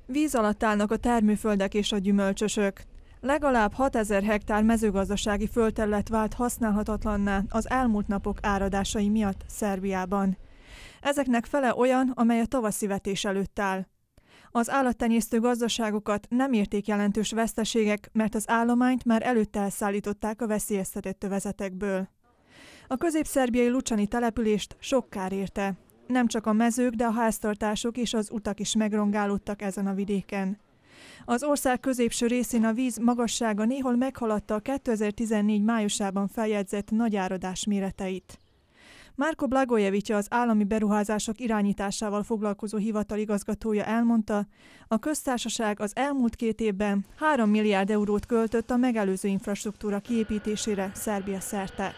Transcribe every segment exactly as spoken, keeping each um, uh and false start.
Víz alatt állnak a termőföldek és a gyümölcsösök. Legalább hatezer hektár mezőgazdasági földterület vált használhatatlanná az elmúlt napok áradásai miatt Szerbiában. Ezeknek fele olyan, amely a tavaszi vetés előtt áll. Az állattenyésztő gazdaságokat nem érték jelentős veszteségek, mert az állományt már előtte elszállították a veszélyeztetett övezetekből. A közép-szerbiai Lucsani települést sok kár érte. Nem csak a mezők, de a háztartások és az utak is megrongálódtak ezen a vidéken. Az ország középső részén a víz magassága néhol meghaladta a kétezer-tizennégy májusában feljegyzett nagy áradás méreteit. Márko Blagojevicja, az állami beruházások irányításával foglalkozó hivatal igazgatója elmondta, a köztársaság az elmúlt két évben három milliárd eurót költött a megelőző infrastruktúra kiépítésére Szerbia szerte.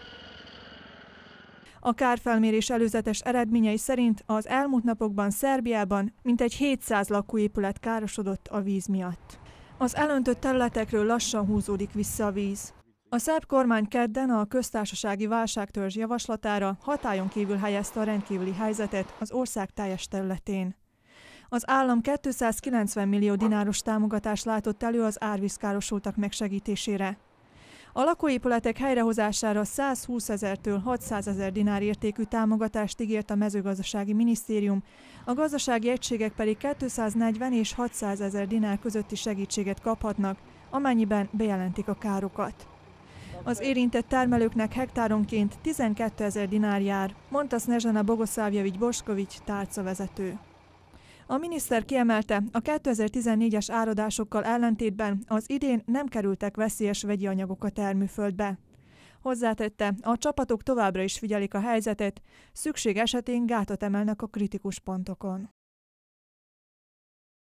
A kárfelmérés előzetes eredményei szerint az elmúlt napokban Szerbiában mintegy hétszáz lakóépület károsodott a víz miatt. Az elöntött területekről lassan húzódik vissza a víz. A szerb kormány kedden a köztársasági válságtörzs javaslatára hatályon kívül helyezte a rendkívüli helyzetet az ország teljes területén. Az állam kétszázkilencven millió dináros támogatást látott elő az árvízkárosultak megsegítésére. A lakóépületek helyrehozására százhúszezertől hatszázezer dinár értékű támogatást ígért a mezőgazdasági minisztérium, a gazdasági egységek pedig kétszáznegyven és hatszázezer dinár közötti segítséget kaphatnak, amennyiben bejelentik a károkat. Az érintett termelőknek hektáronként tizenkétezer dinár jár, mondta Snežana Bogosavljević Bošković, tárcavezető. A miniszter kiemelte, a kétezer-tizennégyes áradásokkal ellentétben az idén nem kerültek veszélyes vegyi anyagok a termőföldbe. Hozzátette, a csapatok továbbra is figyelik a helyzetet, szükség esetén gátat emelnek a kritikus pontokon.